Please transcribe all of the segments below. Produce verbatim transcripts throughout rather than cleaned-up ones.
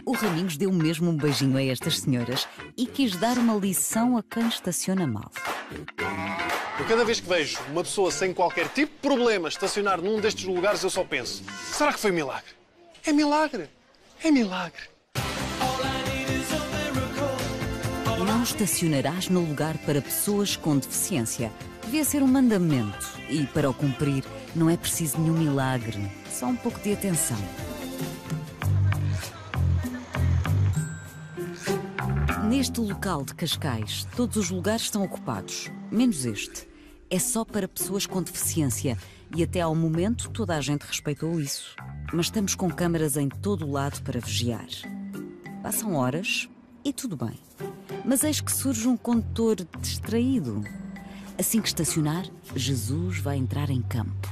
O Raminhos deu mesmo um beijinho a estas senhoras e quis dar uma lição a quem estaciona mal. Eu cada vez que vejo uma pessoa sem qualquer tipo de problema estacionar num destes lugares, eu só penso, será que foi milagre? É milagre! É milagre! Não estacionarás no lugar para pessoas com deficiência. Devia ser um mandamento e, para o cumprir, não é preciso nenhum milagre, só um pouco de atenção. Neste local de Cascais, todos os lugares estão ocupados, menos este. É só para pessoas com deficiência e até ao momento toda a gente respeitou isso. Mas estamos com câmaras em todo o lado para vigiar. Passam horas e tudo bem. Mas eis que surge um condutor distraído. Assim que estacionar, Jesus vai entrar em campo.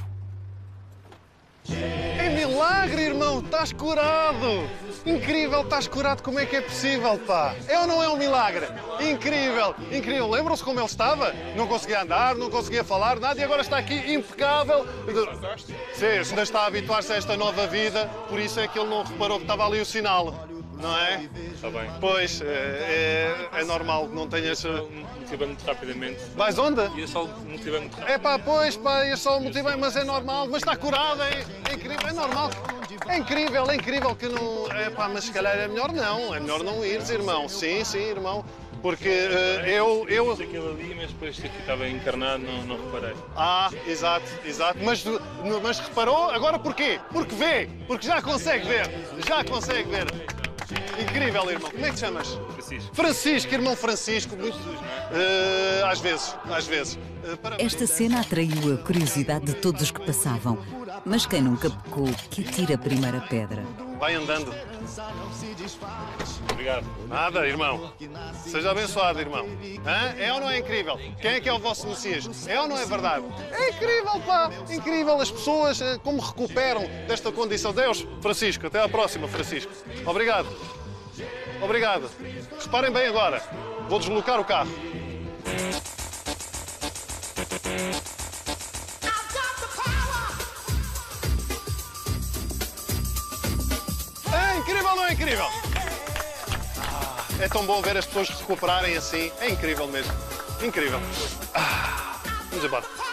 É milagre, irmão! Estás curado! Incrível, estás curado! Como é que é possível, pá? É ou não é um milagre? Incrível, incrível! Lembram-se como ele estava? Não conseguia andar, não conseguia falar, nada, e agora está aqui impecável. Sim, ainda está a habituar-se a esta nova vida, por isso é que ele não reparou que estava ali o sinal. Não é? Está bem. Pois, é, é, é normal que não tenhas... Motivei muito rapidamente. Vais onde? E só motivei muito rapidamente. É pá, pois, pá, eu só o motivei, mas é normal, mas está curado, é, é incrível, é normal. É incrível, é incrível que não... É pá, mas se calhar é melhor não, é melhor não ires, irmão. Sim, sim, irmão, porque uh, eu... eu... Aquilo ali, mas depois que estava encarnado, não, não reparei. Ah, exato, exato, mas, mas reparou, agora porquê? Porque vê, porque já consegue ver, já consegue ver. Incrível, irmão. Como é que te chamas? Francisco. Francisco, irmão Francisco. Muito... Uh, às vezes, às vezes. Uh, para... Esta cena atraiu a curiosidade de todos os que passavam. Mas quem nunca pecou, que atira a primeira pedra. Vai andando. Obrigado. Nada, irmão. Seja abençoado, irmão. Hã? É ou não é incrível? Quem é que é o vosso Messias? É ou não é verdade? É incrível, pá! Incrível as pessoas como recuperam desta condição. Deus, Francisco, até à próxima, Francisco. Obrigado. Obrigado. Reparem bem agora. Vou deslocar o carro. É incrível ou não é incrível? Ah, é tão bom ver as pessoas recuperarem assim. É incrível mesmo. Incrível. Ah, vamos embora.